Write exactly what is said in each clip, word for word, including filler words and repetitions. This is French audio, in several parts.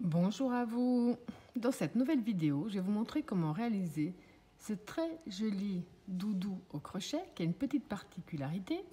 Bonjour à vous. Dans cette nouvelle vidéo, je vais vous montrer comment réaliser ce très joli doudou au crochet qui a une petite particularité.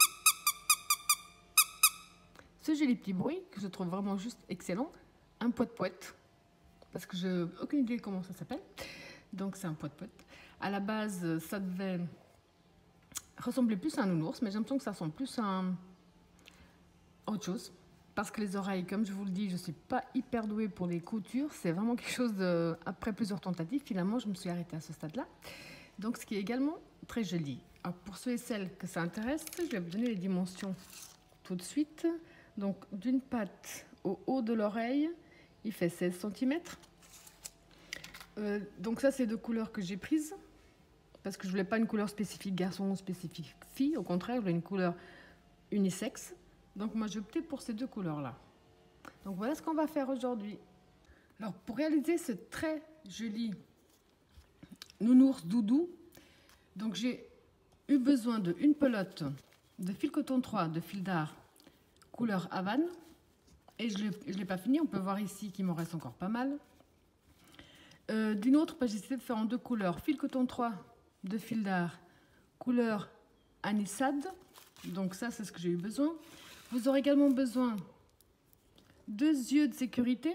Ce joli petit bruit que je trouve vraiment juste excellent, un poète-poète, parce que je n'ai aucune idée comment ça s'appelle. Donc c'est un poète-poète. À la base, ça devait ressembler plus à un nounours, mais j'ai l'impression que ça ressemble plus à un... autre chose. Parce que les oreilles, comme je vous le dis, je ne suis pas hyper douée pour les coutures. C'est vraiment quelque chose de... Après plusieurs tentatives, finalement, je me suis arrêtée à ce stade-là. Donc, ce qui est également très joli. Alors, pour ceux et celles que ça intéresse, je vais vous donner les dimensions tout de suite. Donc, d'une patte au haut de l'oreille, il fait seize centimètres. Euh, donc, ça, c'est deux couleurs que j'ai prises. Parce que je ne voulais pas une couleur spécifique garçon ou spécifique fille. Au contraire, je voulais une couleur unisexe. Donc moi j'ai opté pour ces deux couleurs là. Donc voilà ce qu'on va faire aujourd'hui. Alors pour réaliser ce très joli nounours doudou, donc j'ai eu besoin de une pelote de fil coton trois de fil d'art couleur Havane. Et je ne l'ai pas fini, on peut voir ici qu'il m'en reste encore pas mal. Euh, D'une autre, bah, j'ai essayé de faire en deux couleurs, fil coton trois de fil d'art couleur Anisade. Donc ça c'est ce que j'ai eu besoin. Vous aurez également besoin de deux yeux de sécurité,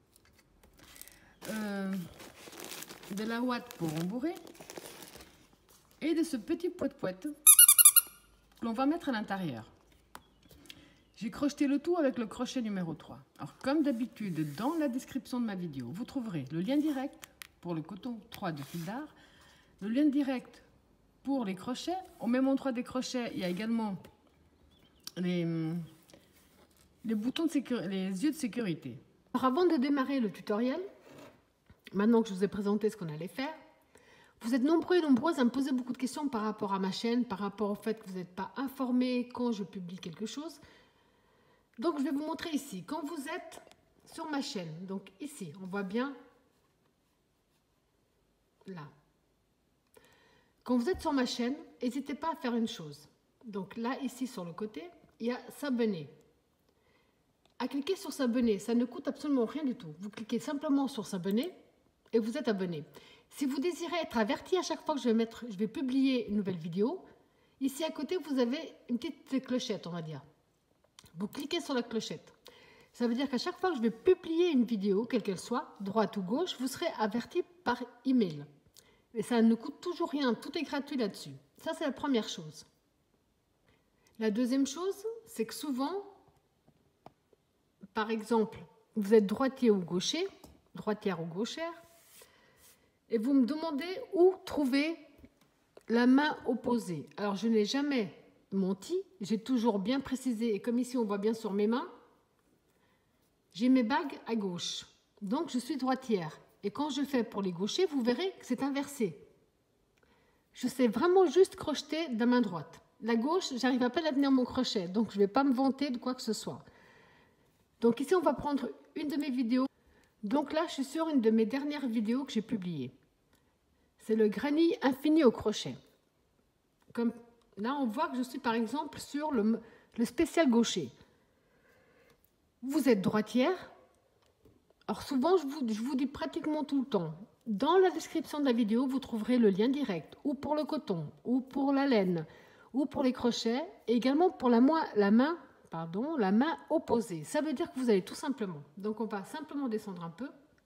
euh, de la ouate pour rembourrer et de ce petit poète-poète que l'on va mettre à l'intérieur. J'ai crocheté le tout avec le crochet numéro trois. Alors comme d'habitude, dans la description de ma vidéo, vous trouverez le lien direct pour le coton trois de fil d'art, le lien direct pour les crochets. Au même endroit des crochets, il y a également Les, les boutons de sécurité, les yeux de sécurité. Alors avant de démarrer le tutoriel, maintenant que je vous ai présenté ce qu'on allait faire, vous êtes nombreux et nombreuses à me poser beaucoup de questions par rapport à ma chaîne, par rapport au fait que vous n'êtes pas informés quand je publie quelque chose. Donc je vais vous montrer ici, quand vous êtes sur ma chaîne, donc ici, on voit bien là. Quand vous êtes sur ma chaîne, n'hésitez pas à faire une chose. Donc là, ici sur le côté, il y a s'abonner. À cliquer sur s'abonner, ça ne coûte absolument rien du tout. Vous cliquez simplement sur s'abonner et vous êtes abonné. Si vous désirez être averti à chaque fois que je vais, mettre, je vais publier une nouvelle vidéo, ici à côté, vous avez une petite clochette, on va dire. Vous cliquez sur la clochette. Ça veut dire qu'à chaque fois que je vais publier une vidéo, quelle qu'elle soit, droite ou gauche, vous serez averti par email. Et ça ne coûte toujours rien, tout est gratuit là-dessus. Ça, c'est la première chose. La deuxième chose, c'est que souvent, par exemple, vous êtes droitier ou gaucher, droitière ou gauchère, et vous me demandez où trouver la main opposée. Alors, je n'ai jamais menti, j'ai toujours bien précisé, et comme ici on voit bien sur mes mains, j'ai mes bagues à gauche. Donc, je suis droitière. Et quand je fais pour les gauchers, vous verrez que c'est inversé. Je sais vraiment juste crocheter de la main droite. La gauche, j'arrive à peine à tenir mon crochet, donc je ne vais pas me vanter de quoi que ce soit. Donc ici, on va prendre une de mes vidéos. Donc là, je suis sur une de mes dernières vidéos que j'ai publiées. C'est le granny infini au crochet. Comme là, on voit que je suis par exemple sur le, le spécial gaucher. Vous êtes droitière. Alors souvent, je vous, je vous dis pratiquement tout le temps, dans la description de la vidéo, vous trouverez le lien direct, ou pour le coton, ou pour la laine, ou pour les crochets, et également pour la, la, main, pardon, la main opposée. Ça veut dire que vous allez tout simplement, donc on va simplement descendre un peu.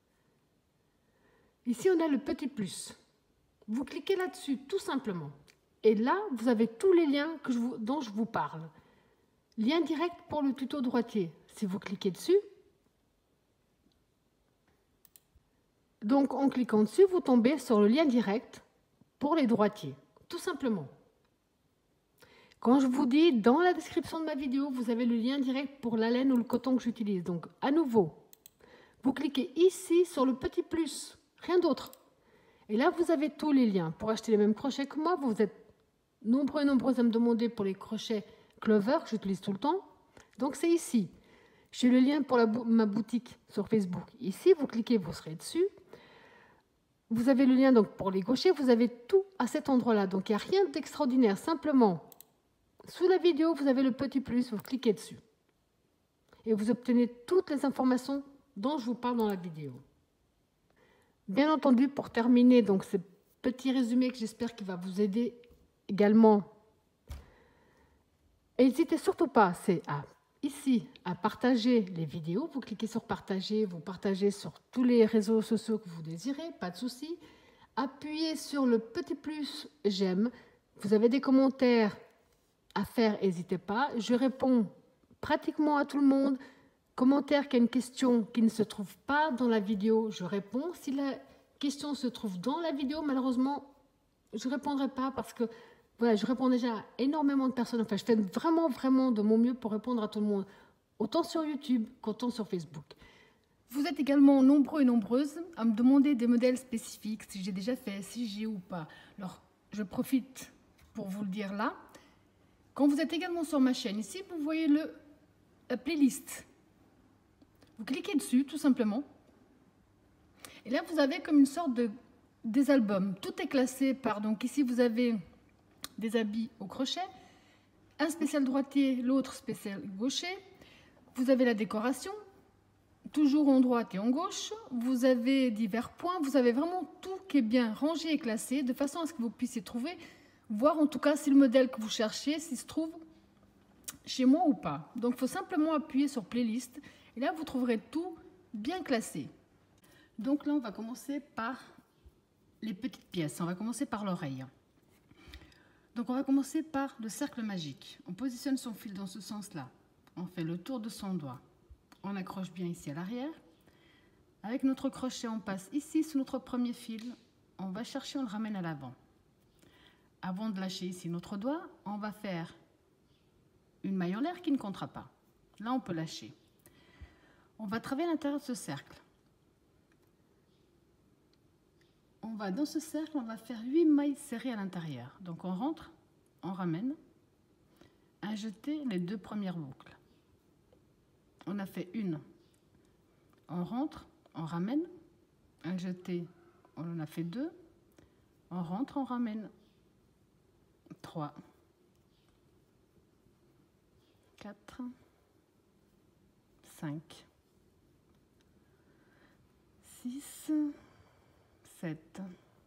Ici, on a le petit plus. Vous cliquez là-dessus, tout simplement. Et là, vous avez tous les liens que je vous, dont je vous parle. Lien direct pour le tuto droitier. Si vous cliquez dessus, donc en cliquant dessus, vous tombez sur le lien direct pour les droitiers, tout simplement. Quand je vous dis, dans la description de ma vidéo, vous avez le lien direct pour la laine ou le coton que j'utilise. Donc, à nouveau, vous cliquez ici sur le petit plus, rien d'autre. Et là, vous avez tous les liens. Pour acheter les mêmes crochets que moi, vous êtes nombreux et nombreuses à me demander pour les crochets Clover, que j'utilise tout le temps. Donc, c'est ici. J'ai le lien pour la, ma boutique sur Facebook. Ici, vous cliquez, vous serez dessus. Vous avez le lien donc pour les gauchers, vous avez tout à cet endroit-là. Donc, il n'y a rien d'extraordinaire. Simplement, sous la vidéo, vous avez le petit plus, vous cliquez dessus. Et vous obtenez toutes les informations dont je vous parle dans la vidéo. Bien entendu, pour terminer donc ce petit résumé que j'espère qu'il va vous aider également, n'hésitez surtout pas, c'est à ici à partager les vidéos. Vous cliquez sur partager, vous partagez sur tous les réseaux sociaux que vous désirez, pas de souci. Appuyez sur le petit plus j'aime. Vous avez des commentaires à faire, n'hésitez pas. Je réponds pratiquement à tout le monde. Commentaire qui a une question qui ne se trouve pas dans la vidéo, je réponds. Si la question se trouve dans la vidéo, malheureusement, je ne répondrai pas parce que voilà, je réponds déjà à énormément de personnes. Enfin, je fais vraiment, vraiment de mon mieux pour répondre à tout le monde, autant sur YouTube qu'autant sur Facebook. Vous êtes également nombreux et nombreuses à me demander des modèles spécifiques, si j'ai déjà fait, si j'ai ou pas. Alors, je profite pour vous le dire là. Quand vous êtes également sur ma chaîne, ici, vous voyez le, la playlist. Vous cliquez dessus, tout simplement. Et là, vous avez comme une sorte de des albums. Tout est classé par... Donc ici, vous avez des habits au crochet, un spécial droitier, l'autre spécial gaucher. Vous avez la décoration, toujours en droite et en gauche. Vous avez divers points. Vous avez vraiment tout qui est bien rangé et classé, de façon à ce que vous puissiez trouver, voir en tout cas si le modèle que vous cherchez, s'il se trouve chez moi ou pas. Donc, il faut simplement appuyer sur playlist. Et là, vous trouverez tout bien classé. Donc là, on va commencer par les petites pièces. On va commencer par l'oreille. Donc, on va commencer par le cercle magique. On positionne son fil dans ce sens-là. On fait le tour de son doigt. On accroche bien ici à l'arrière. Avec notre crochet, on passe ici sur notre premier fil. On va chercher, on le ramène à l'avant. Avant de lâcher ici notre doigt, on va faire une maille en l'air qui ne comptera pas. Là, on peut lâcher. On va travailler à l'intérieur de ce cercle. On va, dans ce cercle, on va faire huit mailles serrées à l'intérieur. Donc, on rentre, on ramène, un jeté, les deux premières boucles. On a fait une. On rentre, on ramène, un jeté, on en a fait deux. On rentre, on ramène, trois, quatre, cinq, six, sept,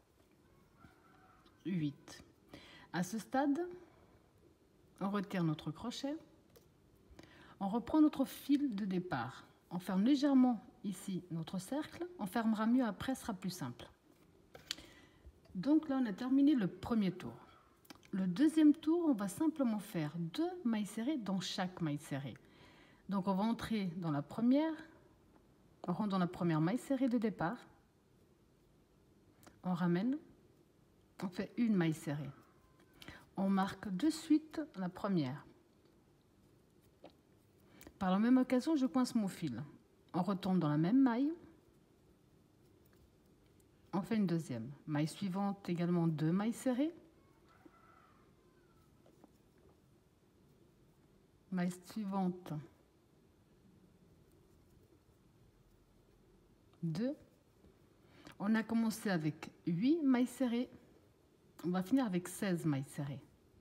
huit. À ce stade, on retire notre crochet, on reprend notre fil de départ. On ferme légèrement ici notre cercle, on fermera mieux après, ce sera plus simple. Donc là, on a terminé le premier tour. Le deuxième tour, on va simplement faire deux mailles serrées dans chaque maille serrée. Donc on va entrer dans la première, on rentre dans la première maille serrée de départ, on ramène, on fait une maille serrée. On marque de suite la première. Par la même occasion, je coince mon fil. On retombe dans la même maille, on fait une deuxième. Maille suivante, également deux mailles serrées. Maille suivante, deux. On a commencé avec huit mailles serrées. On va finir avec seize mailles serrées.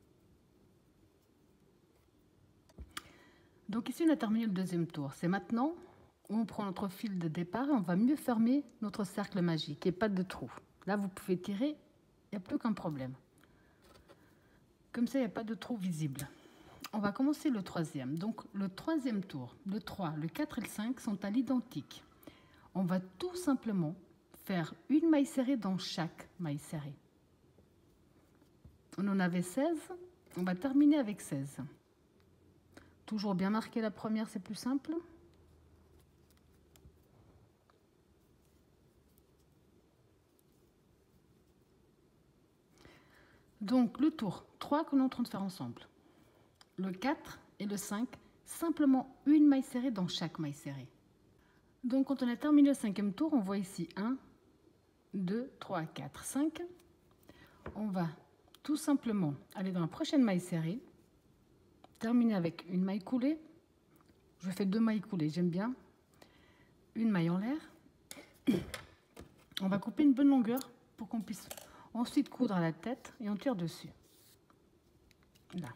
Donc ici, on a terminé le deuxième tour. C'est maintenant où on prend notre fil de départ et on va mieux fermer notre cercle magique et pas de trou. Là, vous pouvez tirer, il n'y a plus qu'un problème. Comme ça, il n'y a pas de trou visible. On va commencer le troisième. Donc, le troisième tour, le trois, le quatre et le cinq sont à l'identique. On va tout simplement faire une maille serrée dans chaque maille serrée. On en avait seize, on va terminer avec seize. Toujours bien marquer la première, c'est plus simple. Donc, le tour trois qu'on est en train de faire ensemble. Le quatre et le cinq, simplement une maille serrée dans chaque maille serrée. Donc, quand on a terminé le cinquième tour, on voit ici un, deux, trois, quatre, cinq. On va tout simplement aller dans la prochaine maille serrée, terminer avec une maille coulée. Je fais deux mailles coulées, j'aime bien. Une maille en l'air. On va couper une bonne longueur pour qu'on puisse ensuite coudre à la tête et on tire dessus. Là.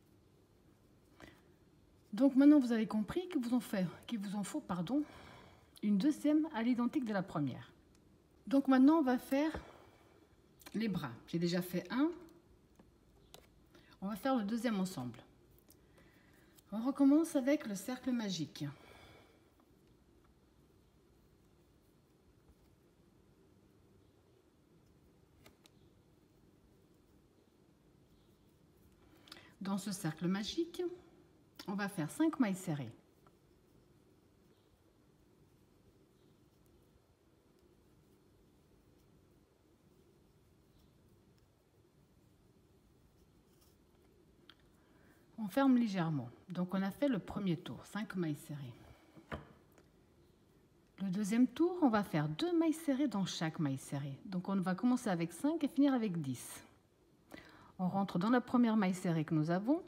Donc maintenant vous avez compris qu'il vous en fait, qu'il vous en faut pardon, une deuxième à l'identique de la première. Donc maintenant on va faire les bras. J'ai déjà fait un. On va faire le deuxième ensemble. On recommence avec le cercle magique. Dans ce cercle magique, on va faire cinq mailles serrées. On ferme légèrement. Donc on a fait le premier tour, cinq mailles serrées. Le deuxième tour, on va faire deux mailles serrées dans chaque maille serrée. Donc on va commencer avec cinq et finir avec dix. On rentre dans la première maille serrée que nous avons.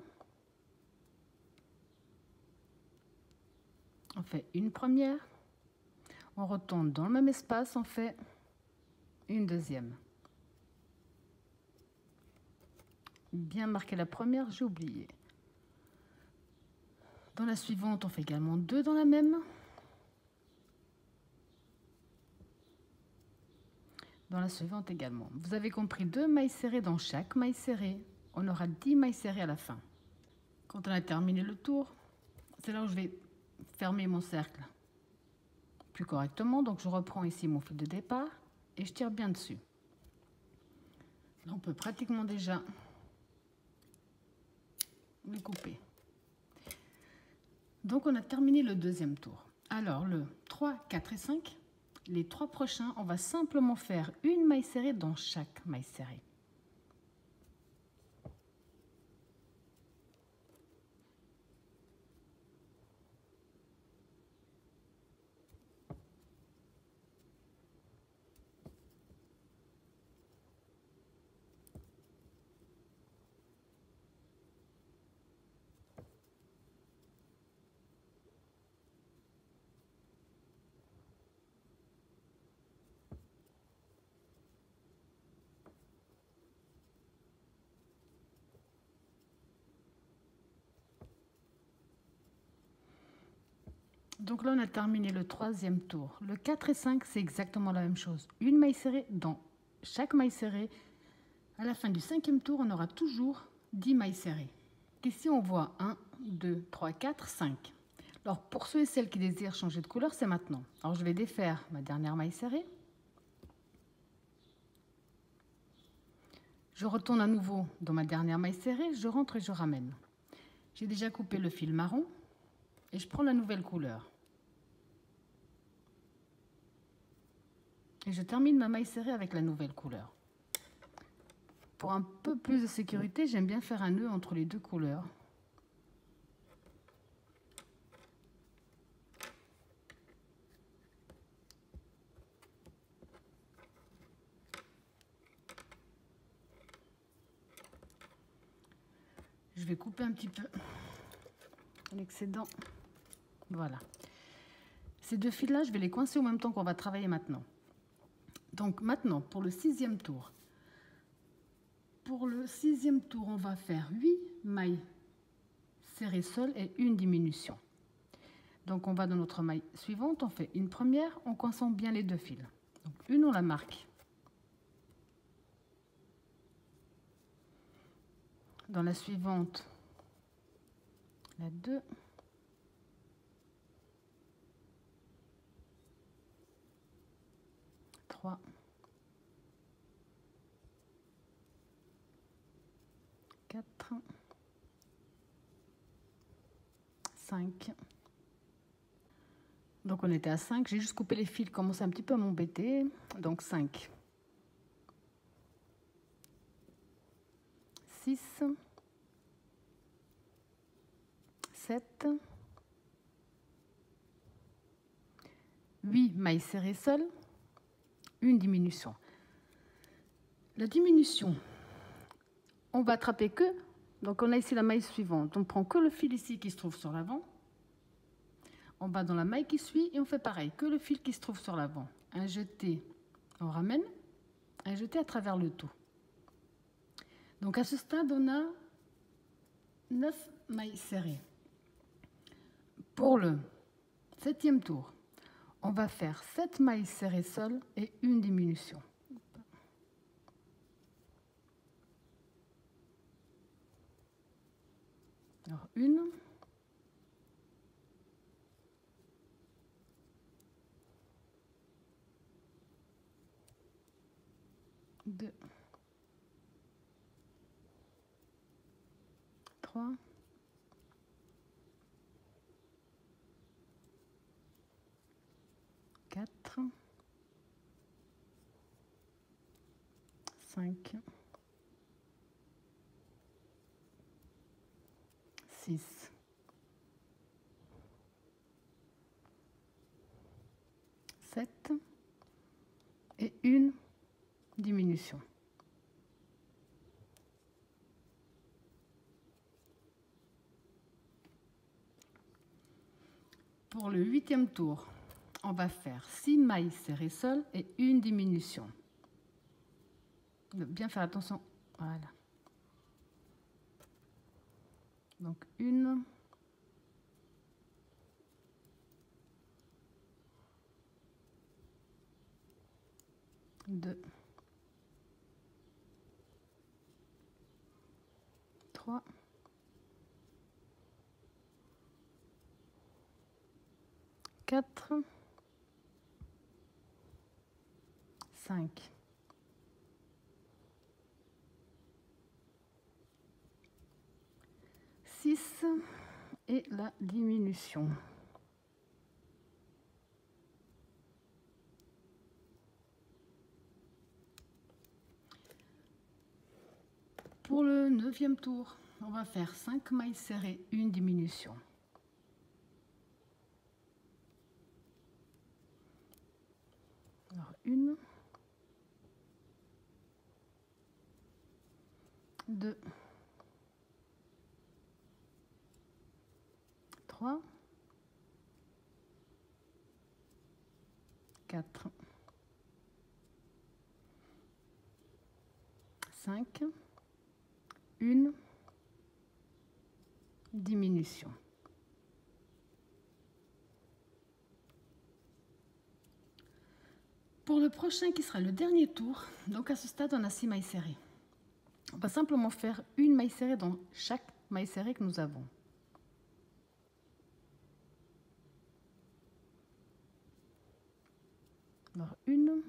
On fait une première. On retourne dans le même espace, on fait une deuxième. Bien marquer la première, j'ai oublié. Dans la suivante, on fait également deux dans la même. Dans la suivante également. Vous avez compris, deux mailles serrées dans chaque maille serrée. On aura dix mailles serrées à la fin. Quand on a terminé le tour, c'est là où je vais fermer mon cercle plus correctement. Donc je reprends ici mon fil de départ et je tire bien dessus. Là, on peut pratiquement déjà le couper. Donc on a terminé le deuxième tour. Alors le trois, quatre et cinq, les trois prochains, on va simplement faire une maille serrée dans chaque maille serrée. Donc là, on a terminé le troisième tour. Le quatre et cinq, c'est exactement la même chose. Une maille serrée dans chaque maille serrée. À la fin du cinquième tour, on aura toujours dix mailles serrées. Ici, on voit un, deux, trois, quatre, cinq. Alors, pour ceux et celles qui désirent changer de couleur, c'est maintenant. Alors, je vais défaire ma dernière maille serrée. Je retourne à nouveau dans ma dernière maille serrée, je rentre et je ramène. J'ai déjà coupé le fil marron et je prends la nouvelle couleur. Et je termine ma maille serrée avec la nouvelle couleur. Pour un peu plus de sécurité, j'aime bien faire un nœud entre les deux couleurs. Je vais couper un petit peu l'excédent. Voilà. Ces deux fils-là, je vais les coincer au même temps qu'on va travailler maintenant. Donc maintenant, pour le sixième tour. Pour le sixième tour, on va faire huit mailles serrées seules et une diminution. Donc on va dans notre maille suivante, on fait une première en coinçant bien les deux fils. Donc une, on la marque. Dans la suivante, la deux. trois. quatre. cinq. Donc on était à cinq, j'ai juste coupé les fils, commençaient un petit peu à m'embêter. Donc cinq. six. sept. huit mailles serrées seules, une diminution. La diminution, on va attraper que, donc on a ici la maille suivante, on prend que le fil ici qui se trouve sur l'avant, on va dans la maille qui suit et on fait pareil, que le fil qui se trouve sur l'avant. Un jeté, on ramène, un jeté à travers le tout. Donc à ce stade, on a neuf mailles serrées. Pour le septième tour, on va faire sept mailles serrées seules et une diminution. Alors une, deux, trois, quatre, cinq, six, sept et une diminution. Pour le huitième tour, on va faire six mailles serrées seules et une diminution. Bien faire attention, voilà. Donc une, deux, trois, quatre, cinq, six et la diminution. Pour le neuvième tour, on va faire cinq mailles serrées, une diminution. Alors une, deux, trois, quatre, cinq, une diminution. Pour le prochain qui sera le dernier tour, donc à ce stade on a six mailles serrées. On va simplement faire une maille serrée dans chaque maille serrée que nous avons. Alors une,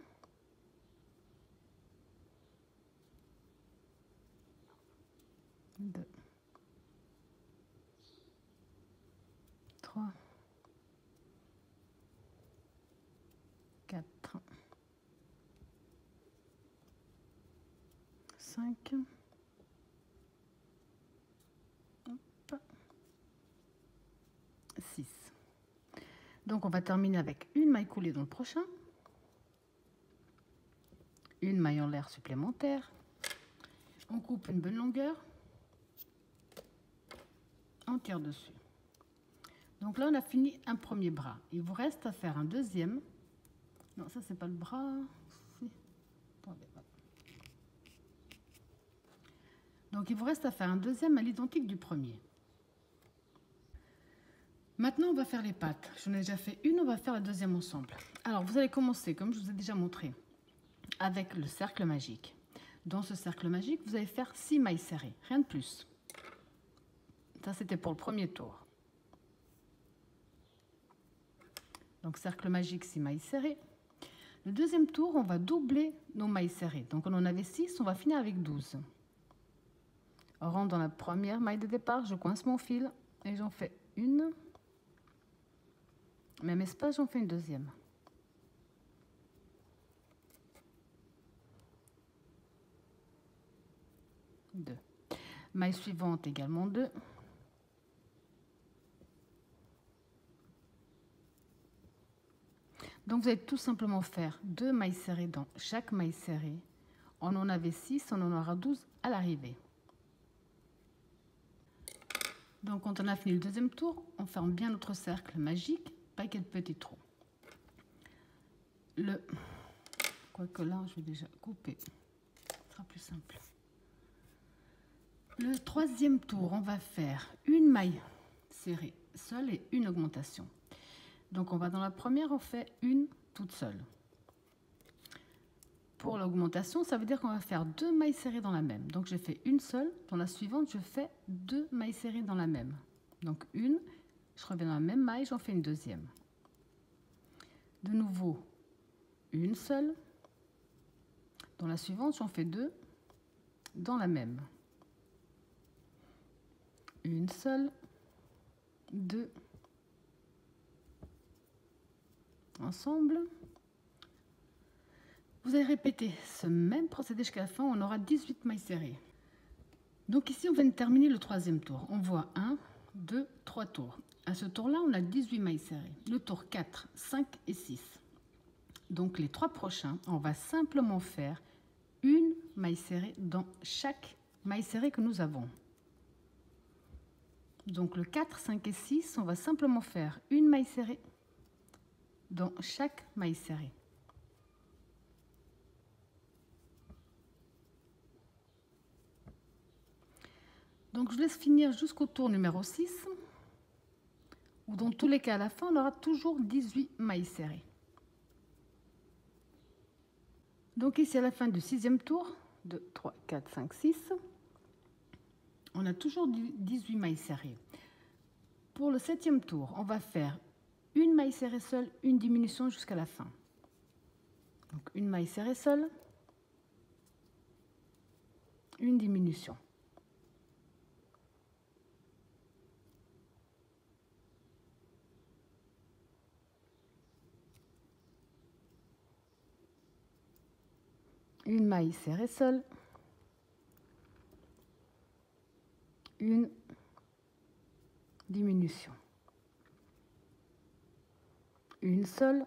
deux, trois, quatre, cinq, hop, six. Donc on va terminer avec une maille coulée dans le prochain, une maille en l'air supplémentaire, on coupe une bonne longueur, on tire dessus. Donc là on a fini un premier bras, il vous reste à faire un deuxième. Non, ça c'est pas le bras. Si. Attendez, voilà. Donc il vous reste à faire un deuxième à l'identique du premier. Maintenant on va faire les pattes. J'en ai déjà fait une, on va faire la deuxième ensemble. Alors vous allez commencer, comme je vous ai déjà montré, avec le cercle magique. Dans ce cercle magique, vous allez faire six mailles serrées, rien de plus. Ça c'était pour le premier tour. Donc cercle magique, six mailles serrées. Le deuxième tour, on va doubler nos mailles serrées. Donc on en avait six, on va finir avec douze. On rentre dans la première maille de départ, je coince mon fil et j'en fais une. Même espace, j'en fais une deuxième. Deux. Maille suivante, également deux. Donc vous allez tout simplement faire deux mailles serrées dans chaque maille serrée. On en avait six, on en aura douze à l'arrivée. Donc quand on a fini le deuxième tour, on ferme bien notre cercle magique, pas qu'il y ait de petits trous. Le... Quoique là, je vais déjà couper, ce sera plus simple. Le troisième tour, on va faire une maille serrée seule et une augmentation. Donc on va dans la première, on fait une toute seule. Pour l'augmentation, ça veut dire qu'on va faire deux mailles serrées dans la même. Donc j'ai fait une seule, dans la suivante, je fais deux mailles serrées dans la même. Donc une, je reviens dans la même maille, j'en fais une deuxième. De nouveau, une seule. Dans la suivante, j'en fais deux dans la même. Une seule, deux, ensemble. Vous allez répéter ce même procédé jusqu'à la fin, on aura dix-huit mailles serrées. Donc ici, on vient de terminer le troisième tour. On voit un, deux, trois tours. À ce tour-là, on a dix-huit mailles serrées. Le tour quatre, cinq et six. Donc les trois prochains, on va simplement faire une maille serrée dans chaque maille serrée que nous avons. Donc le quatre, cinq et six, on va simplement faire une maille serrée dans chaque maille serrée. Donc je laisse finir jusqu'au tour numéro six, où dans tous les cas à la fin, on aura toujours dix-huit mailles serrées. Donc ici à la fin du sixième tour, deux, trois, quatre, cinq, six, on a toujours dix-huit mailles serrées. Pour le septième tour, on va faire une maille serrée seule, une diminution jusqu'à la fin. Donc une maille serrée seule, une diminution. Une maille serrée seule, une diminution, une seule,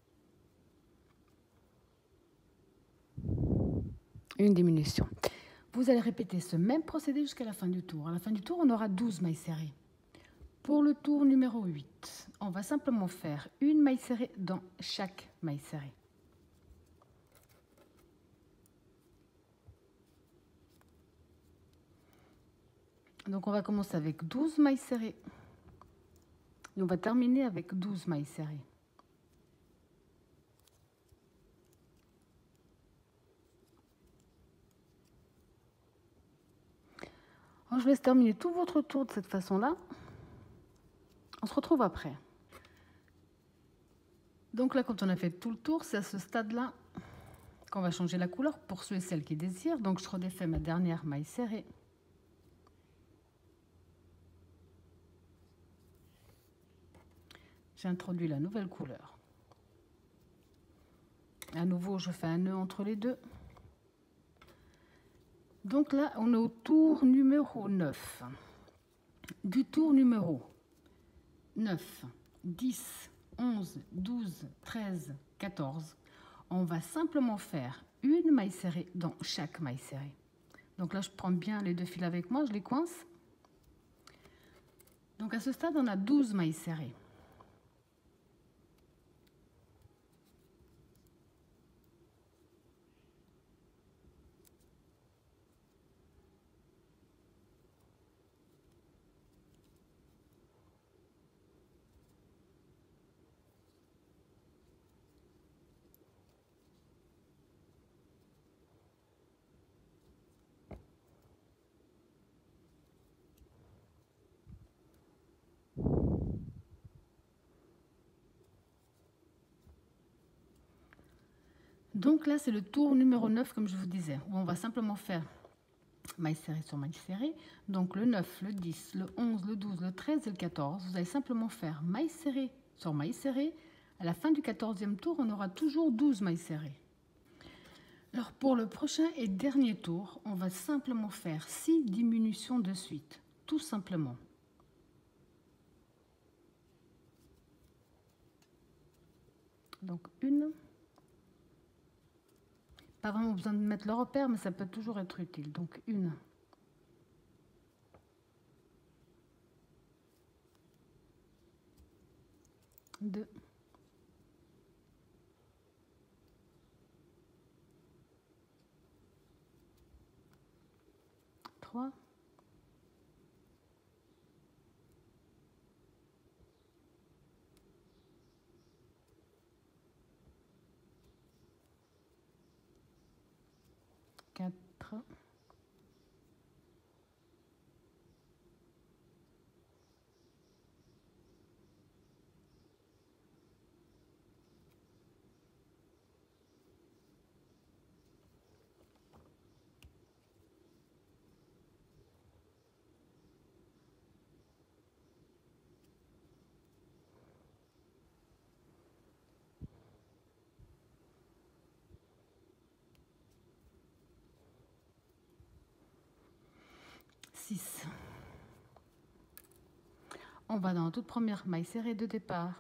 une diminution. Vous allez répéter ce même procédé jusqu'à la fin du tour. À la fin du tour, on aura douze mailles serrées. Pour le tour numéro huit, on va simplement faire une maille serrée dans chaque maille serrée. Donc on va commencer avec douze mailles serrées et on va terminer avec douze mailles serrées. Alors, je laisse terminer tout votre tour de cette façon-là. On se retrouve après. Donc là, quand on a fait tout le tour, c'est à ce stade-là qu'on va changer la couleur pour ceux et celles qui désirent. Donc je redéfais ma dernière maille serrée. J'introduis la nouvelle couleur. À nouveau, je fais un nœud entre les deux. Donc là, on est au tour numéro neuf. Du tour numéro neuf, dix, onze, douze, treize, quatorze, on va simplement faire une maille serrée dans chaque maille serrée. Donc là, je prends bien les deux fils avec moi, je les coince. Donc à ce stade, on a douze mailles serrées. Donc là, c'est le tour numéro neuf, comme je vous disais, où on va simplement faire maille serrée sur maille serrée. Donc le neuf, le dix, le onze, le douze, le treize et le quatorze, vous allez simplement faire maille serrée sur maille serrée. À la fin du quatorzième tour, on aura toujours douze mailles serrées. Alors pour le prochain et dernier tour, on va simplement faire six diminutions de suite, tout simplement. Donc une. Pas vraiment besoin de mettre le repère, mais ça peut toujours être utile. Donc une. Deux. Trois. quatre, six. On va dans la toute première maille serrée de départ.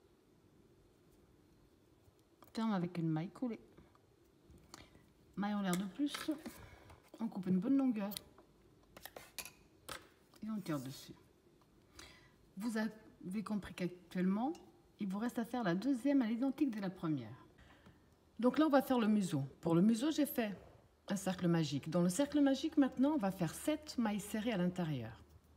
Ferme avec une maille coulée. Maille en l'air de plus. On coupe une bonne longueur. Et on tire dessus. Vous avez compris qu'actuellement, il vous reste à faire la deuxième à l'identique de la première. Donc là, on va faire le museau. Pour le museau, j'ai fait un cercle magique. Dans le cercle magique, maintenant, on va faire sept mailles serrées à l'intérieur.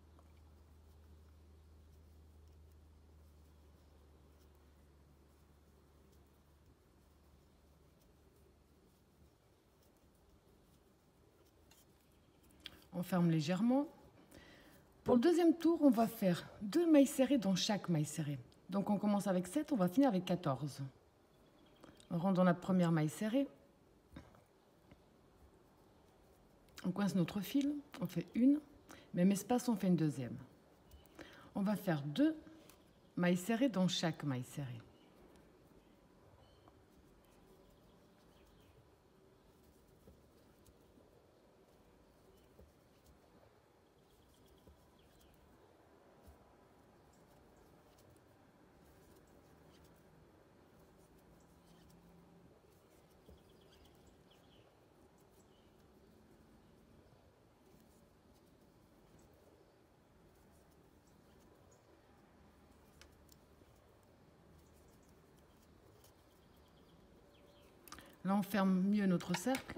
On ferme légèrement. Pour le deuxième tour, on va faire deux mailles serrées dans chaque maille serrée. Donc on commence avec sept, on va finir avec quatorze. On rentre dans la première maille serrée. On coince notre fil, on fait une, même espace, on fait une deuxième. On va faire deux mailles serrées dans chaque maille serrée. Là, on ferme mieux notre cercle.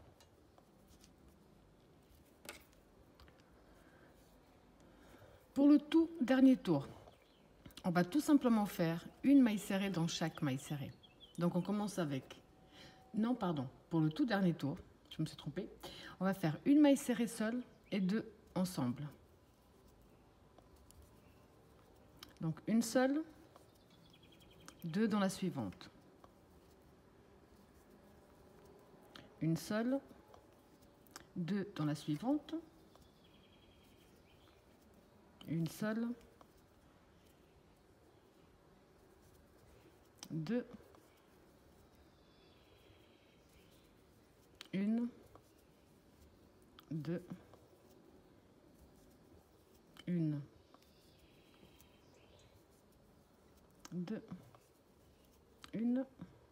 Pour le tout dernier tour, on va tout simplement faire une maille serrée dans chaque maille serrée. Donc on commence avec... Non, pardon, pour le tout dernier tour, je me suis trompée, on va faire une maille serrée seule et deux ensemble. Donc une seule, deux dans la suivante. Une seule, deux dans la suivante, une seule, deux, une, deux, une, deux, une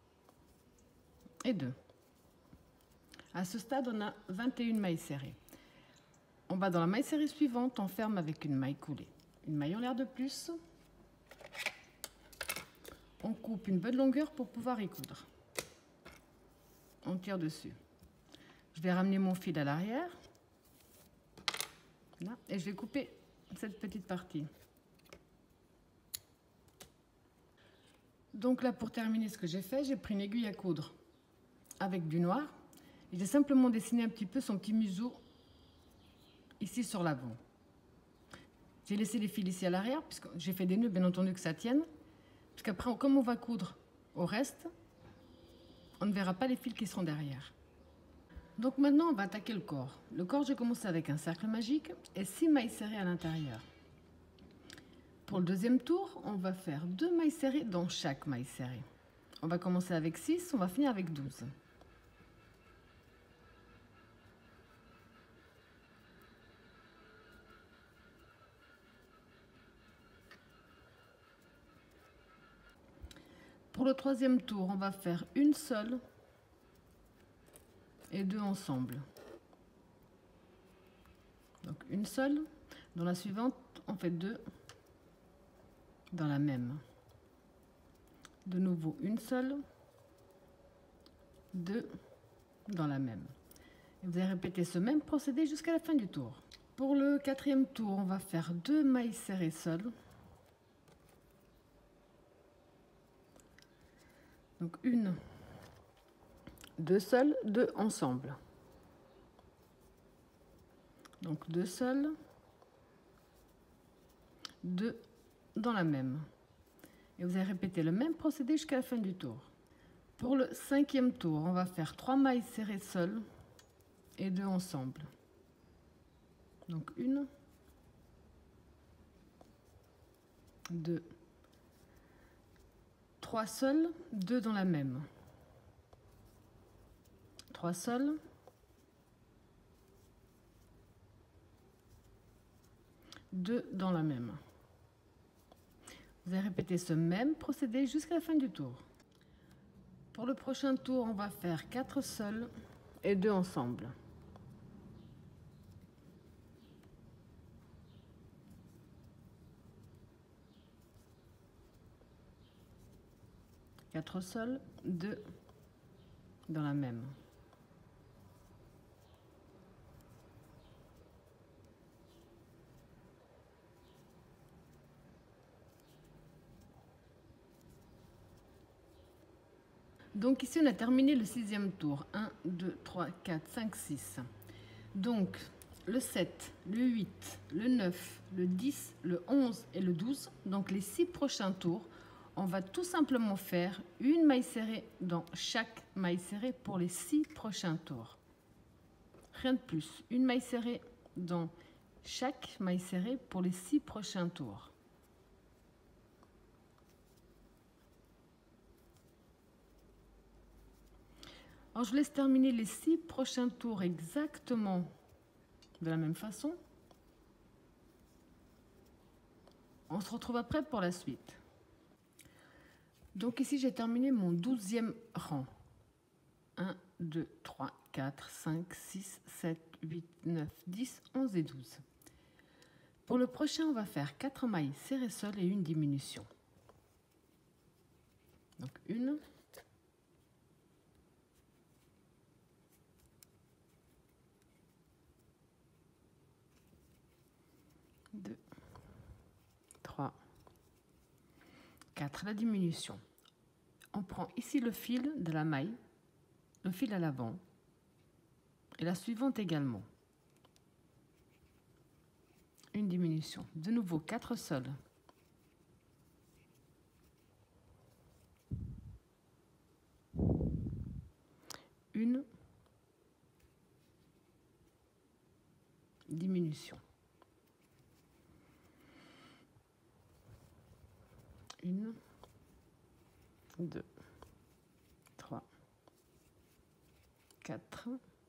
et deux. À ce stade, on a vingt et une mailles serrées. On va dans la maille serrée suivante, on ferme avec une maille coulée. Une maille en l'air de plus. On coupe une bonne longueur pour pouvoir y coudre. On tire dessus. Je vais ramener mon fil à l'arrière. Là, et je vais couper cette petite partie. Donc là, pour terminer ce que j'ai fait, j'ai pris une aiguille à coudre avec du noir. J'ai simplement dessiné un petit peu son petit museau ici sur l'avant. J'ai laissé les fils ici à l'arrière, puisque j'ai fait des nœuds, bien entendu que ça tienne. Puisqu'après, comme on va coudre au reste, on ne verra pas les fils qui seront derrière. Donc maintenant, on va attaquer le corps. Le corps, j'ai commencé avec un cercle magique et six mailles serrées à l'intérieur. Pour le deuxième tour, on va faire deux mailles serrées dans chaque maille serrée. On va commencer avec six, on va finir avec douze. Pour le troisième tour, on va faire une seule et deux ensemble. Donc une seule, dans la suivante, on fait deux dans la même. De nouveau une seule, deux dans la même. Et vous allez répéter ce même procédé jusqu'à la fin du tour. Pour le quatrième tour, on va faire deux mailles serrées seules. Donc une, deux seules, deux ensemble. Donc deux seuls, deux dans la même. Et vous allez répéter le même procédé jusqu'à la fin du tour. Pour le cinquième tour, on va faire trois mailles serrées seules et deux ensemble. Donc une, deux, trois seules, deux dans la même. Trois seules, deux dans la même. Vous allez répéter ce même procédé jusqu'à la fin du tour. Pour le prochain tour, on va faire quatre seuls et deux ensemble. quatre seuls, deux dans la même. Donc ici, on a terminé le sixième tour. un, deux, trois, quatre, cinq, six. Donc, le sept, le huit, le neuf, le dix, le onze et le douze. Donc, les six prochains tours, on va tout simplement faire une maille serrée dans chaque maille serrée pour les six prochains tours. Rien de plus. Une maille serrée dans chaque maille serrée pour les six prochains tours. Alors, je vous laisse terminer les six prochains tours exactement de la même façon. On se retrouve après pour la suite. Donc ici, j'ai terminé mon douzième rang. un, deux, trois, quatre, cinq, six, sept, huit, neuf, dix, onze et douze. Pour le prochain, on va faire quatre mailles serrées seules et une diminution. Donc une. deux, trois, quatre, la diminution. On prend ici le fil de la maille, le fil à l'avant et la suivante également. Une diminution. De nouveau, quatre seuls. Une diminution. Une, deux, trois, quatre,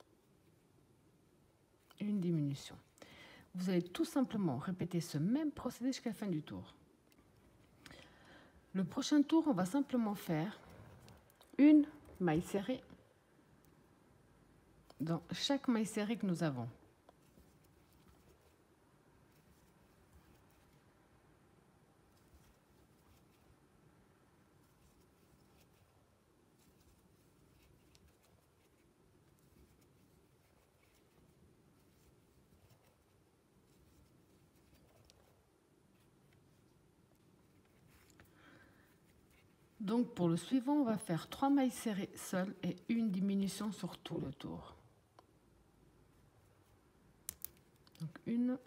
une diminution. Vous allez tout simplement répéter ce même procédé jusqu'à la fin du tour. Le prochain tour, on va simplement faire une maille serrée dans chaque maille serrée que nous avons. Donc pour le suivant, on va faire trois mailles serrées seules et une diminution sur tout le tour. Donc une,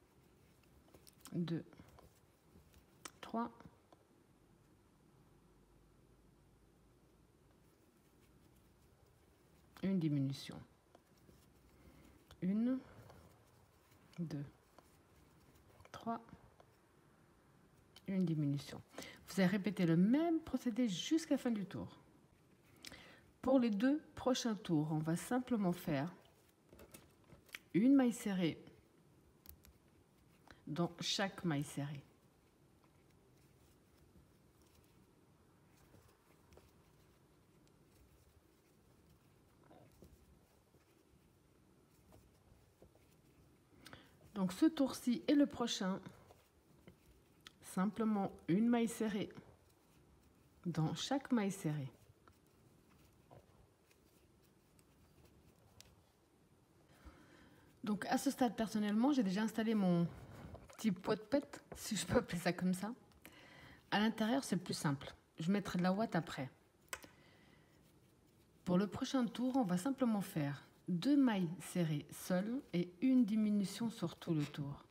deux, trois, une diminution. Une, deux, trois, une diminution. Vous allez répéter le même procédé jusqu'à la fin du tour. Pour les deux prochains tours, on va simplement faire une maille serrée dans chaque maille serrée. Donc ce tour-ci et le prochain, simplement une maille serrée dans chaque maille serrée. Donc à ce stade, personnellement, j'ai déjà installé mon petit pot de pète, si je peux appeler ça comme ça. À l'intérieur, c'est plus simple. Je mettrai de la ouate après. Pour le prochain tour, on va simplement faire deux mailles serrées seules et une diminution sur tout le tour.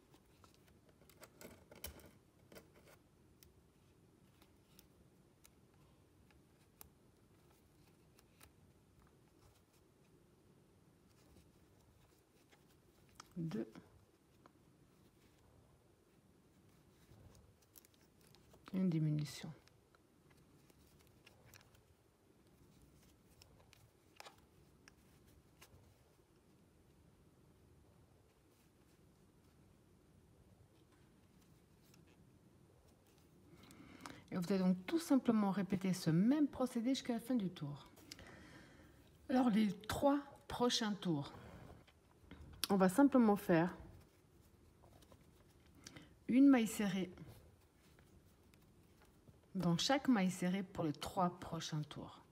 Deux. Une diminution. Et vous allez donc tout simplement répéter ce même procédé jusqu'à la fin du tour. Alors les trois prochains tours, on va simplement faire une maille serrée dans chaque maille serrée pour les trois prochains tours.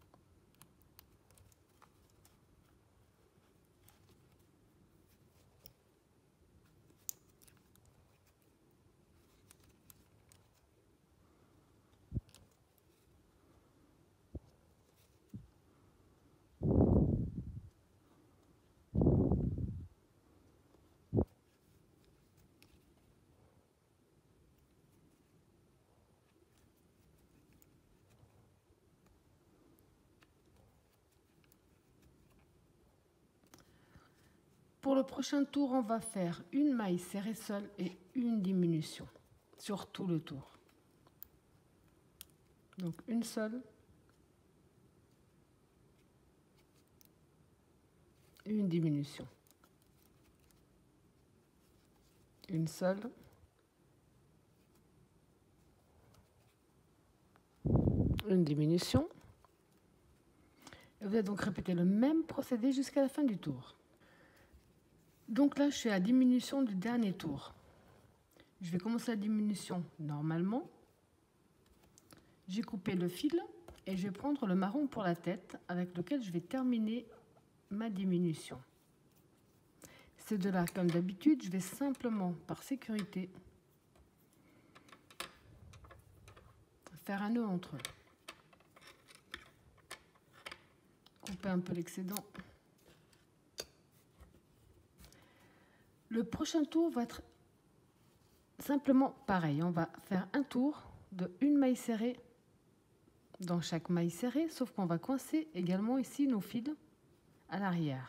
Pour le prochain tour, on va faire une maille serrée seule et une diminution sur tout le tour. Donc une seule, une diminution, une seule, une diminution. Et vous allez donc répéter le même procédé jusqu'à la fin du tour. Donc là, je suis à la diminution du dernier tour. Je vais commencer la diminution normalement. J'ai coupé le fil et je vais prendre le marron pour la tête avec lequel je vais terminer ma diminution. Ces deux-là, comme d'habitude, je vais simplement, par sécurité, faire un nœud entre eux. Couper un peu l'excédent. Le prochain tour va être simplement pareil. On va faire un tour de une maille serrée dans chaque maille serrée, sauf qu'on va coincer également ici nos fils à l'arrière.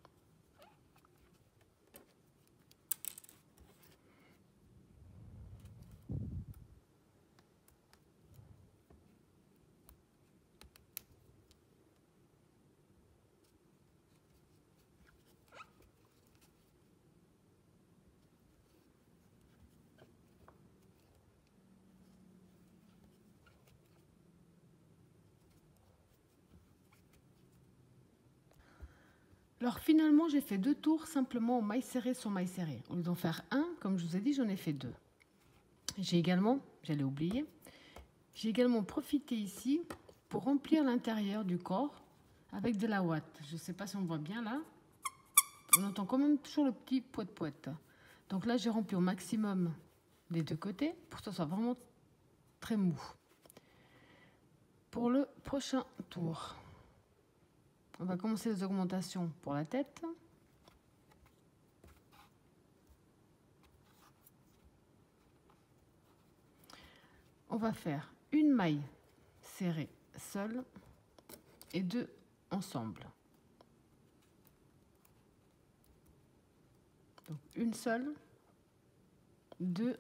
Alors finalement, j'ai fait deux tours simplement en maille serrée sur maille serrée. Au lieu d'en faire un, comme je vous ai dit, j'en ai fait deux. J'ai également, j'allais oublier, j'ai également profité ici pour remplir l'intérieur du corps avec de la ouate. Je ne sais pas si on voit bien là. On entend quand même toujours le petit poète-poète. Donc là, j'ai rempli au maximum des deux côtés pour que ce soit vraiment très mou. Pour le prochain tour, on va commencer les augmentations pour la tête. On va faire une maille serrée seule et deux ensemble. Donc une seule, deux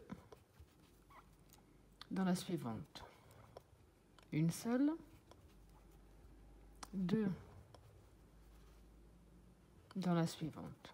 dans la suivante. Une seule, deux dans la suivante.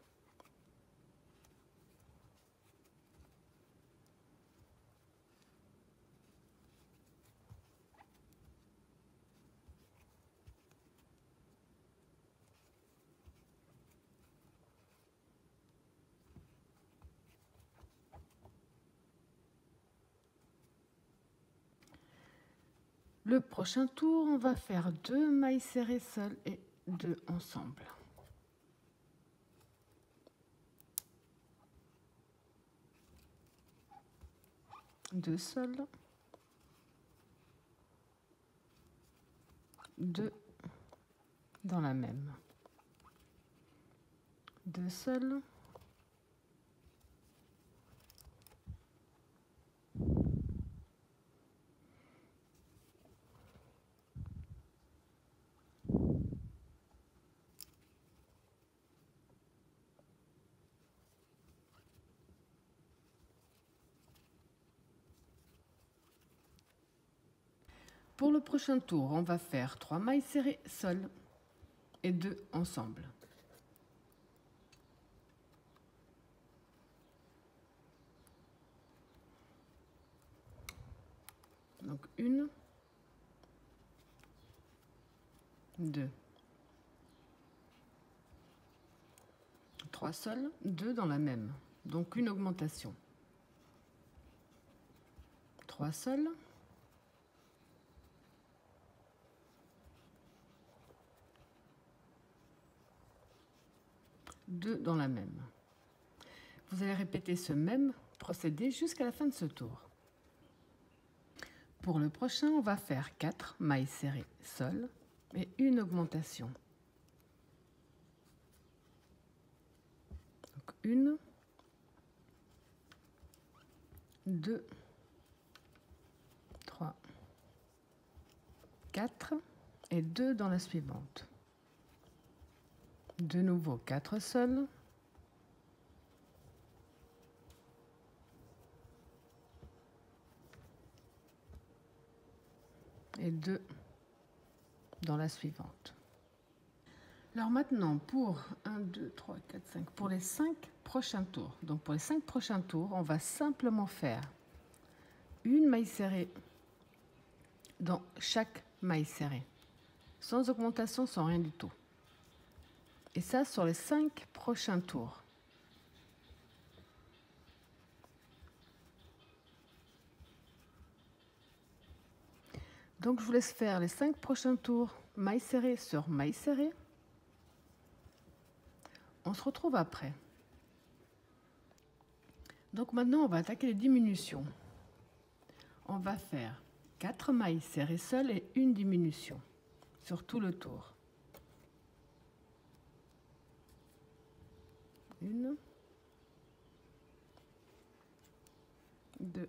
Le prochain tour, on va faire deux mailles serrées seules et deux ensemble. Deux seules, deux dans la même. deux seuls, pour le prochain tour, on va faire trois mailles serrées seules et deux ensemble. Donc une, deux, trois seuls, deux dans la même, donc une augmentation. Trois seuls, deux dans la même. Vous allez répéter ce même procédé jusqu'à la fin de ce tour. Pour le prochain, on va faire quatre mailles serrées seules et une augmentation. Donc une, deux, trois, quatre et deux dans la suivante. De nouveau quatre seuls. Et deux dans la suivante. Alors maintenant, pour un, deux, trois, quatre, cinq, pour les cinq prochains tours, donc pour les cinq prochains tours, on va simplement faire une maille serrée dans chaque maille serrée, sans augmentation, sans rien du tout. Et ça sur les cinq prochains tours. Donc je vous laisse faire les cinq prochains tours, maille serrée sur maille serrée. On se retrouve après. Donc maintenant on va attaquer les diminutions. On va faire quatre mailles serrées seules et une diminution sur tout le tour. Une, deux,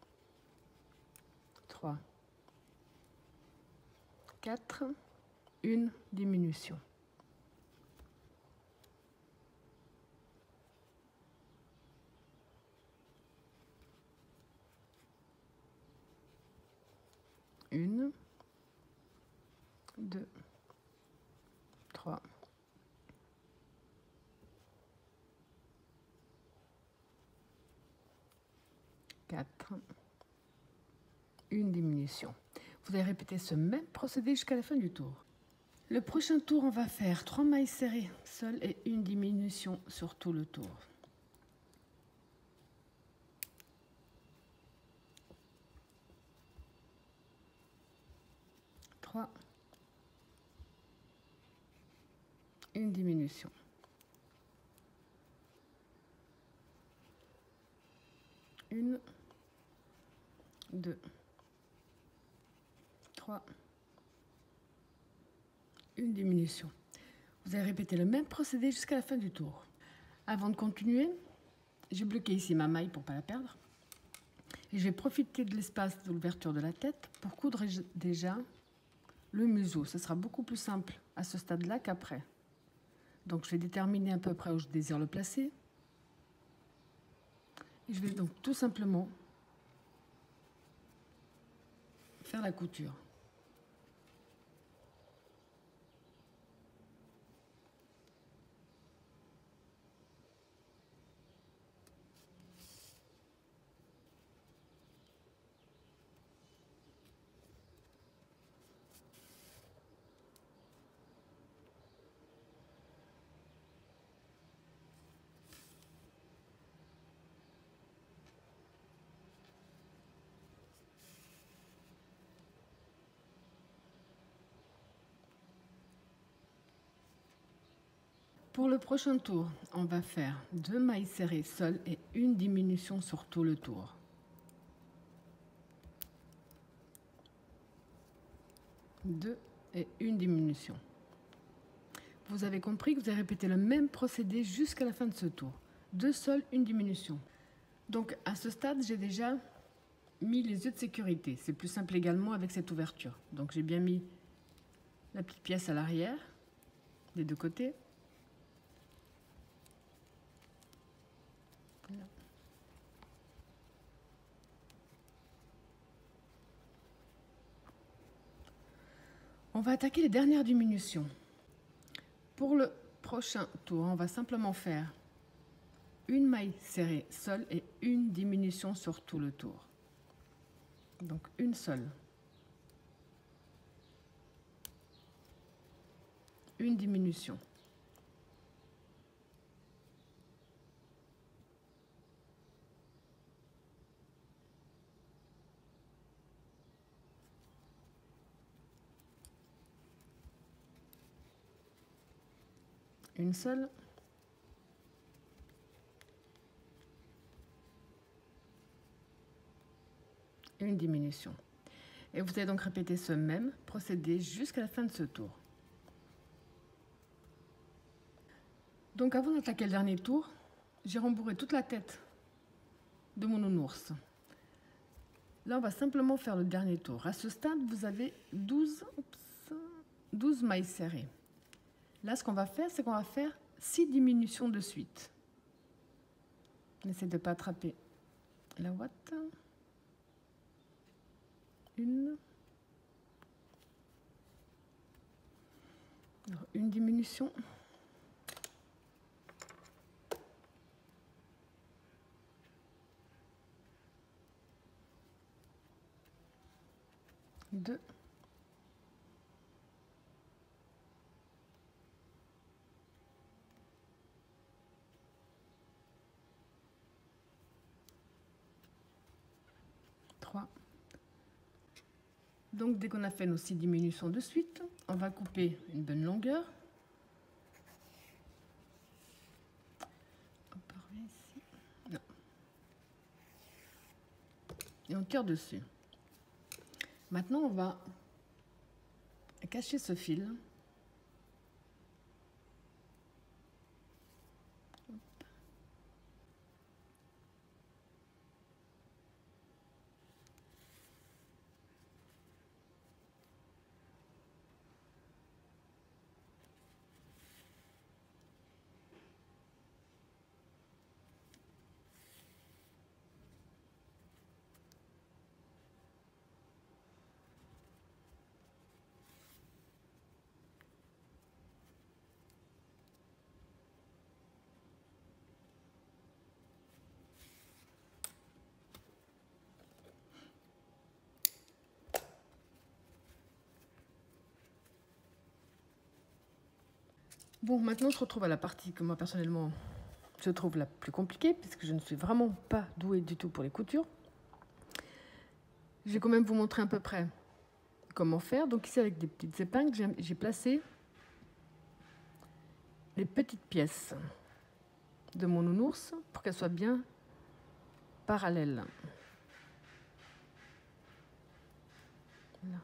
trois, quatre, une diminution. Une, deux, trois, quatre, une diminution. Vous allez répéter ce même procédé jusqu'à la fin du tour. Le prochain tour, on va faire trois mailles serrées seules et une diminution sur tout le tour. trois, une diminution. Une, deux, trois, une diminution. Vous allez répéter le même procédé jusqu'à la fin du tour. Avant de continuer, j'ai bloqué ici ma maille pour ne pas la perdre. Et je vais profiter de l'espace de l'ouverture de la tête pour coudre déjà le museau. Ce sera beaucoup plus simple à ce stade-là qu'après. Donc je vais déterminer à peu près où je désire le placer. Et je vais donc tout simplement faire la couture. Pour le prochain tour, on va faire deux mailles serrées seules et une diminution sur tout le tour. Deux et une diminution. vous avez compris que vous allez répéter le même procédé jusqu'à la fin de ce tour. Deux sols, une diminution. Donc à ce stade, j'ai déjà mis les œufs de sécurité. C'est plus simple également avec cette ouverture. Donc j'ai bien mis la petite pièce à l'arrière, des deux côtés. Voilà. On va attaquer les dernières diminutions. Pour le prochain tour, on va simplement faire une maille serrée seule et une diminution sur tout le tour. Donc une seule. Une diminution. Une seule. Et une diminution. Et vous allez donc répéter ce même procédé jusqu'à la fin de ce tour. Donc avant d'attaquer le dernier tour, j'ai rembourré toute la tête de mon nounours. Là, on va simplement faire le dernier tour. À ce stade, vous avez douze, oups, douze mailles serrées. Là, ce qu'on va faire, c'est qu'on va faire six diminutions de suite. N'essayez de ne pas attraper la ouate. Une. Alors, une diminution. Deux. Trois. Donc, dès qu'on a fait nos six diminutions de suite, on va couper une bonne longueur. Hop, on revient ici. Non. Et on tire dessus. Maintenant, on va cacher ce fil. Bon, maintenant, je retrouve à la partie que moi, personnellement, je trouve la plus compliquée, puisque je ne suis vraiment pas douée du tout pour les coutures. Je vais quand même vous montrer à peu près comment faire. Donc ici, avec des petites épingles, j'ai placé les petites pièces de mon nounours pour qu'elles soient bien parallèles. Voilà.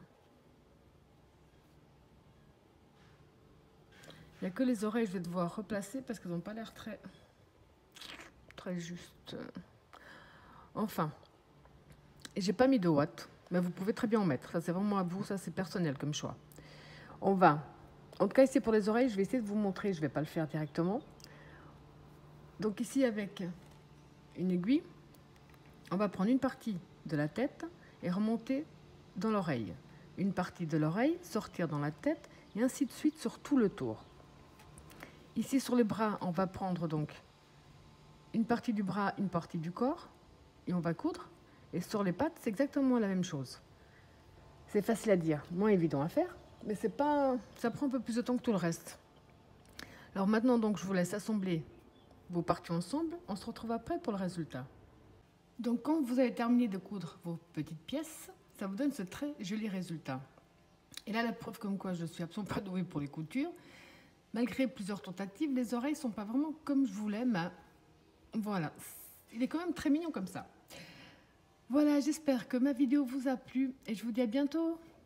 Il n'y a que les oreilles, je vais devoir replacer parce qu'elles n'ont pas l'air très, très justes. Enfin, j'ai pas mis de ouate, mais vous pouvez très bien en mettre. Ça, c'est vraiment à vous, ça, c'est personnel comme choix. On va, en tout cas, ici pour les oreilles, je vais essayer de vous montrer, je ne vais pas le faire directement. Donc ici, avec une aiguille, on va prendre une partie de la tête et remonter dans l'oreille. Une partie de l'oreille, sortir dans la tête, et ainsi de suite sur tout le tour. Ici, sur les bras, on va prendre donc une partie du bras, une partie du corps, et on va coudre. Et sur les pattes, c'est exactement la même chose. C'est facile à dire, moins évident à faire, mais c'est pas, ça prend un peu plus de temps que tout le reste. Alors maintenant, donc, je vous laisse assembler vos parties ensemble. On se retrouve après pour le résultat. Donc, quand vous avez terminé de coudre vos petites pièces, ça vous donne ce très joli résultat. Et là, la preuve comme quoi je suis absolument pas douée pour les coutures. Malgré plusieurs tentatives, les oreilles ne sont pas vraiment comme je voulais, mais voilà, il est quand même très mignon comme ça. Voilà, j'espère que ma vidéo vous a plu et je vous dis à bientôt.